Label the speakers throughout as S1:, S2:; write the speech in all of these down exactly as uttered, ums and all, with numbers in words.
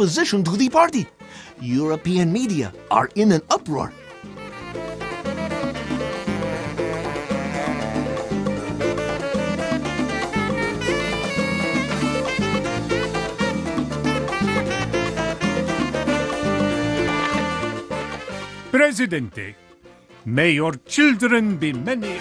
S1: opposition to the party. European media are in an uproar.
S2: Presidente, may your children be many.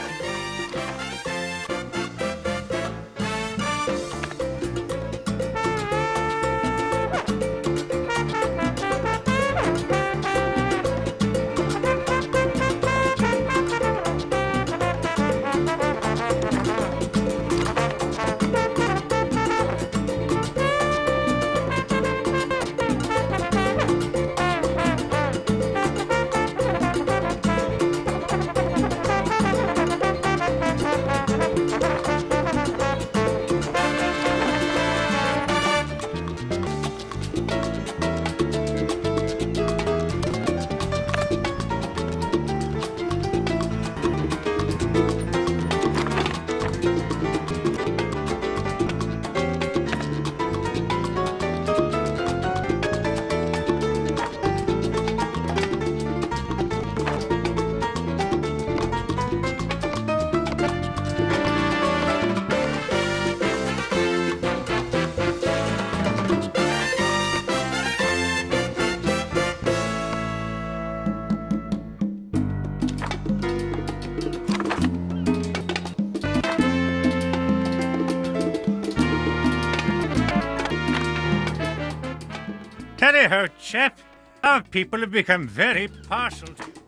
S2: Tally ho, chap. Our people have become very partial to you.